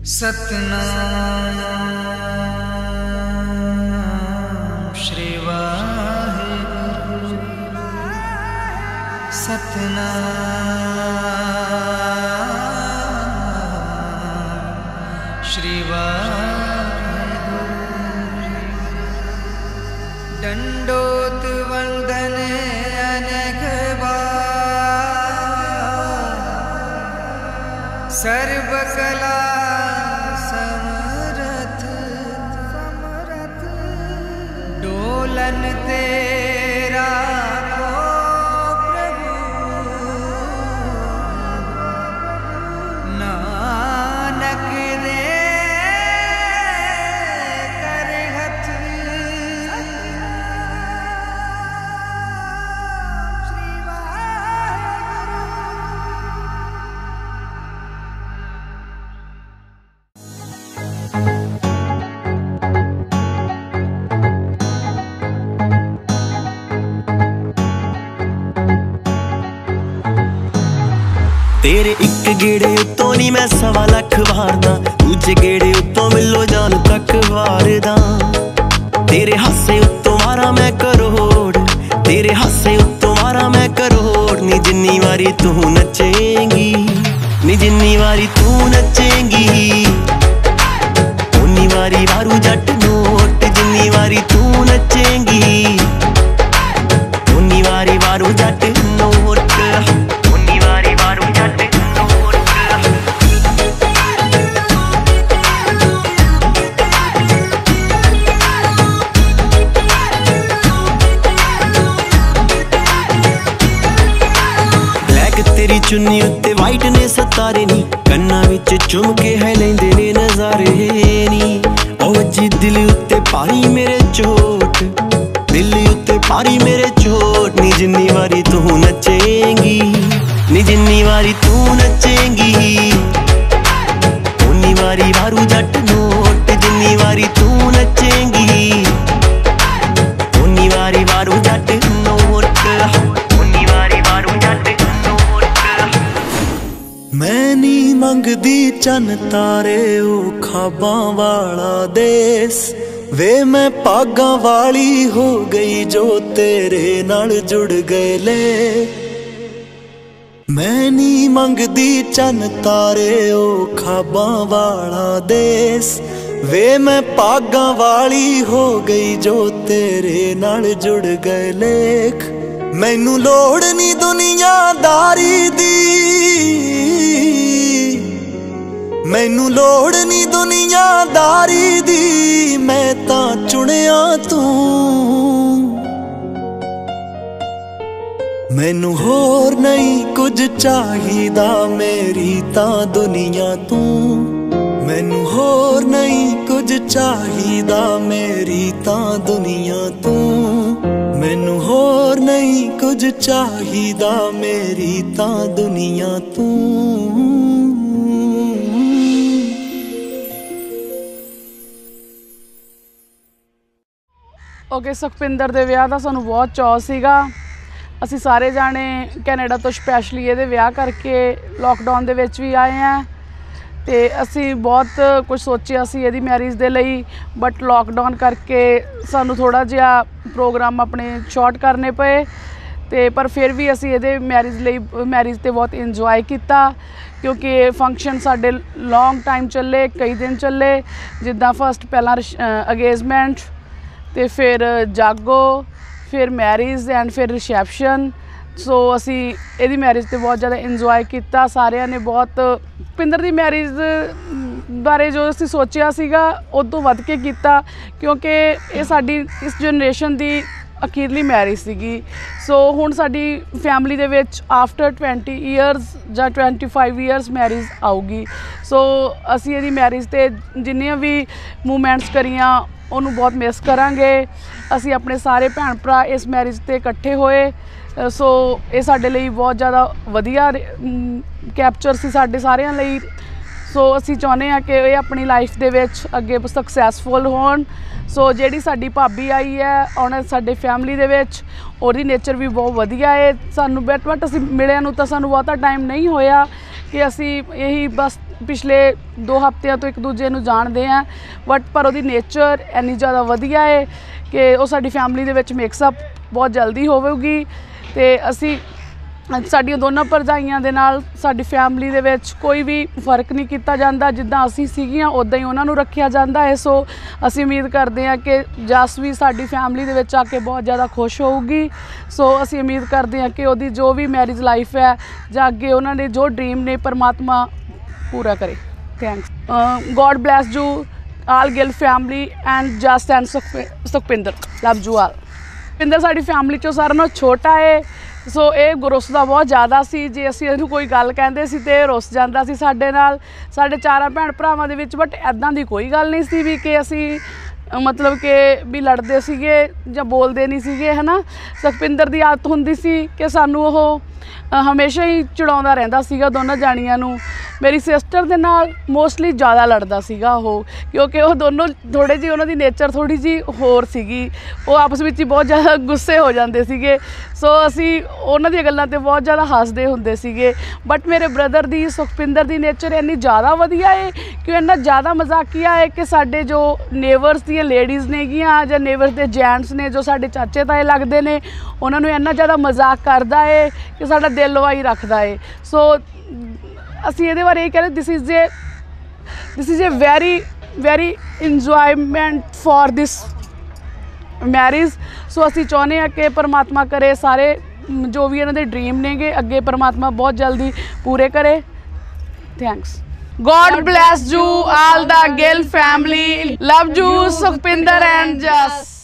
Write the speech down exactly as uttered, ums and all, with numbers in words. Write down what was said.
सतनाम श्री वाहिगुरु सतनाम श्री वाहिगुरु। दंडोत वंदन अनेक बार सर्वकला डोलन तेरा को प्रभु नानक दे कर हथ श्री वाहिगुरु। तेरे एक गेड़े उत्तों नी मैं सवा लख वारदा, दूजे गेड़े उत्तों मिलो जान तक वारदा। तेरे हासे उत्तों मारा मैं करोड़, तेरे हासे उत्तों मारा मैं करोड़। नी जिन्नी वारी तू नचेंगी, नी जिन्नी वारी तू नचेंगी, उन्नी वारी वारू जट नोट। जिन्नी वारी तू नचेंगी, उन्नी वारी वारू जट नोट। तेरी चुन्नी उत्ते वाइट ने सतारे नी, कन्ना विच चुम के है लेंदे ने नजारे नी। ओ जी दिल उत्ते पारी मेरे चोट, दिल उत्ते पारी मेरे चोट। नी जिन्नी वारी तू नचेंगी, नी जिन्नी वारी तू नचेंगी, उन्नी वारी वारू जट नोट। जिन्नी वारी तू नचेंगी, उन्नी वारी वारू जट नोट। मैं नी मंगदी चन तारे ओ खाबां वाला देस, वे मैं पागां वाली हो गई जो तेरे नाल जुड़ गए ले। मैं नी मंगदी चन तारे ओ खाबां वाला देस, वे मैं पागां वाली हो गई जो तेरे नाल जुड़ गए लेख। मैनू लोड़ नी दुनियादारी दी, मैनू लोड़ नी दुनियादारी दी, मैं तां चुनिया तू। मैनू होर नहीं कुछ चाहिदा, मेरी तां दुनिया तू। मैनू होर नहीं कुछ चाहिदा, मेरी तां दुनिया तू। मैनू होर नहीं कुछ चाहिदा, मेरी तां दुनिया तू। ओके, सुखपिंदर दे विआह दा सानू बहुत चाਅ सीगा। असी सारे जाने कैनेडा तो स्पैशली ये विआह करके लॉकडाउन दे विच भी आए हैं, तो असी बहुत कुछ सोचिया सी इहदी मैरिज दे लई, बट लॉकडाउन करके सानू थोड़ा जिहा प्रोग्राम अपने शॉर्ट करने पे। तो पर फिर भी असी इहदे मैरिज लई मैरिज ते बहुत इंजॉय किया, क्योंकि फंक्शन साडे लॉन्ग टाइम चले, कई दिन चले। जिद्दां फस्ट पहला अंगेजमेंट, तो फिर जागो, फिर मैरिज एंड फिर रिसैप्शन। सो असी इहदी मैरिज ते बहुत ज़्यादा इंजॉय किया। सारिਆਂ ने बहुत पिंदर दी मैरिज बारे जो असी सोचिया सीगा उस तो वध के किया, क्योंकि ये साडी इस जनरेशन दी अखीरली मैरिज सीगी। सो हुण साडी फैमिली दे विच आफ्टर ट्वेंटी ईयर्स जां ट्वेंटी फाइव ईयर्स मैरिज आऊगी। सो असी इहदी मैरिज ते जिन्नियां भी मूवमेंट्स करियां उन्होंने बहुत मिस करांगे। असी अपने सारे भैन भरा इस मैरिज ते इकट्ठे होए। सो ये साडे लई बहुत ज़्यादा वधिया कैप्चर सी साडे सारिਆਂ ਲਈ। सो असी चाहुंदे हां कि ये अपनी लाइफ दे विच अगे सक्सैसफुल होण। सो जिहड़ी साडी भाभी आई है उन्हें साडे फैमिली दे विच, ਉਹਦੀ नेचर भी बहुत वधिया है। सानू बट बट असी मिलिया नूं तां सानू बहुता टाइम नहीं होया कि असी यही बस पिछले दो हफ्तिਆਂ ਤੋਂ ਇੱਕ ਦੂਜੇ ਨੂੰ ਜਾਣਦੇ ਹਾਂ, ਬਟ ਪਰ ਉਹਦੀ ਨੇਚਰ ਇੰਨੀ ਜ਼ਿਆਦਾ ਵਧੀਆ ਹੈ ਕਿ ਉਹ ਸਾਡੀ ਫੈਮਿਲੀ ਦੇ ਵਿੱਚ ਮਿਕਸਅਪ ਬਹੁਤ ਜਲਦੀ ਹੋਵੇਗੀ। ਤੇ ਅਸੀਂ ਸਾਡੀਆਂ ਦੋਨਾਂ ਭਰਜਾਈਆਂ ਦੇ ਨਾਲ ਸਾਡੀ ਫੈਮਿਲੀ ਦੇ ਵਿੱਚ ਕੋਈ ਵੀ ਫਰਕ ਨਹੀਂ ਕੀਤਾ ਜਾਂਦਾ, ਜਿੱਦਾਂ ਅਸੀਂ ਸੀਗੀਆਂ ਉੱਦਾਂ ਹੀ ਉਹਨਾਂ ਨੂੰ ਰੱਖਿਆ ਜਾਂਦਾ ਹੈ। ਸੋ ਅਸੀਂ ਉਮੀਦ ਕਰਦੇ ਹਾਂ ਕਿ ਜਸ ਵੀ ਸਾਡੀ ਫੈਮਿਲੀ ਦੇ ਵਿੱਚ ਆ ਕੇ ਬਹੁਤ ਜ਼ਿਆਦਾ ਖੁਸ਼ ਹੋਊਗੀ। ਸੋ ਅਸੀਂ ਉਮੀਦ ਕਰਦੇ ਹਾਂ ਕਿ ਉਹਦੀ ਜੋ ਵੀ ਮੈਰਿਜ ਲਾਈਫ ਹੈ ਜਾਂ ਅੱਗੇ ਉਹਨਾਂ ਨੇ ਜੋ ਡ੍ਰੀਮ ਨੇ ਪਰਮਾਤਮਾ ਪੂਰਾ ਕਰੇ। Thanks. God bless you all Gill family and Jas and Sukhpinder, love you all. Sukhpinder ਸਾਡੀ ਫੈਮਿਲੀ 'ਚੋਂ ਸਾਰਿਆਂ ਨਾਲੋਂ ਛੋਟਾ ਹੈ। ਸੋ ਇਹ ਰੁੱਸਦਾ ਬਹੁਤ ਜ਼ਿਆਦਾ ਸੀ, ਜੇ ਅਸੀਂ ਇਹਨੂੰ ਕੋਈ ਗੱਲ ਕਹਿੰਦੇ ਸੀ ਤੇ ਇਹ ਰੁੱਸ ਜਾਂਦਾ ਸੀ ਸਾਡੇ ਨਾਲ, ਸਾਡੇ ਚਾਰਾਂ ਭੈਣ ਭਰਾਵਾਂ ਦੇ ਵਿੱਚ। ਬਟ ਇੱਦਾਂ ਦੀ ਕੋਈ ਗੱਲ ਨਹੀਂ ਸੀ ਵੀ ਕਿ ਅਸੀਂ ਮਤਲਬ ਕਿ ਵੀ ਲੜਦੇ ਸੀਗੇ ਜਾਂ ਬੋਲਦੇ ਨਹੀਂ ਸੀਗੇ, ਹੈ ਨਾ। ਸੁਖਪਿੰਦਰ ਦੀ ਆਦਤ ਹੁੰਦੀ ਸੀ ਕਿ ਸਾਨੂੰ ਉਹ ਹਮੇਸ਼ਾ ਹੀ ਚਿੜਾਉਂਦਾ ਰਹਿੰਦਾ ਸੀਗਾ ਦੋਨਾਂ ਜਾਣੀਆਂ ਨੂੰ। ਮੇਰੀ ਸਿਸਟਰ ਦੇ ਨਾਲ ਮੋਸਟਲੀ ਜ਼ਿਆਦਾ ਲੜਦਾ ਸੀਗਾ ਉਹ, ਕਿਉਂਕਿ ਉਹ ਦੋਨੋਂ ਥੋੜ੍ਹੇ ਜਿਹੀ ਉਹਨਾਂ ਦੀ ਨੇਚਰ ਥੋੜ੍ਹੀ ਜਿਹੀ ਹੋਰ ਸੀਗੀ, ਉਹ ਆਪਸ ਵਿੱਚ ਹੀ ਬਹੁਤ ਜ਼ਿਆਦਾ ਗੁੱਸੇ ਹੋ ਜਾਂਦੇ ਸੀਗੇ। ਸੋ ਅਸੀਂ ਉਹਨਾਂ ਦੀਆਂ ਗੱਲਾਂ 'ਤੇ ਬਹੁਤ ਜ਼ਿਆਦਾ ਹੱਸਦੇ ਹੁੰਦੇ ਸੀਗੇ। ਬਟ ਮੇਰੇ ਬ੍ਰਦਰ ਦੀ, ਸੁਖਪਿੰਦਰ ਦੀ ਨੇਚਰ ਇੰਨੀ ਜ਼ਿਆਦਾ ਵਧੀਆ ਹੈ ਕਿ ਉਹ ਇੰਨਾ ਜ਼ਿਆਦਾ ਮਜ਼ਾਕੀਆ ਹੈ ਕਿ ਸਾਡੇ ਜੋ ਨੇਬਰਸ ਦੀਆਂ ਲੇਡੀਜ਼ ਨੇਗੀਆਂ ਜਾਂ ਨੇਬਰਸ ਦੇ ਜੈਂਟਸ ਨੇ ਜੋ ਸਾਡੇ ਚਾਚੇ ਤਾਏ ਲੱਗਦੇ ਨੇ, ਉਹਨਾਂ ਨੂੰ ਇੰਨਾ ਜ਼ਿਆਦਾ ਮਜ਼ਾਕ ਕਰਦਾ ਹੈ ਕਿ ਸਾਡਾ ਦਿਲ ਲਵਾਈ ਰੱਖਦਾ ਹੈ। ਸੋ ਅਸੀਂ ਇਹਦੇ ਬਾਰੇ ਇਹ ਕਹਿੰਦੇ this is a this is a very very enjoyment for this marriage. So ਅਸੀਂ ਚਾਹੁੰਦੇ ਹਾਂ ਕਿ ਪਰਮਾਤਮਾ ਕਰੇ ਸਾਰੇ ਜੋ ਵੀ ਇਹਨਾਂ ਦੇ ਡ੍ਰੀਮ ਨੇਗੇ ਅੱਗੇ ਪਰਮਾਤਮਾ ਬਹੁਤ ਜਲਦੀ ਪੂਰੇ ਕਰੇ। Thanks. God bless you all the Gill family. Love you, Sukhpinder and Jas.